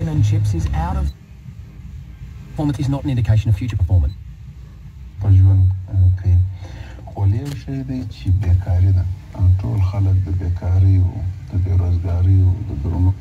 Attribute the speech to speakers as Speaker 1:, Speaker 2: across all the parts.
Speaker 1: and chips is out of performance is not an indication of future performance.
Speaker 2: ولې شي دی چې بیکاري ده ټول خلک د بیکاري او د بیروزګاري او د درونو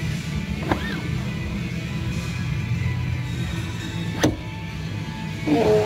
Speaker 3: Yeah.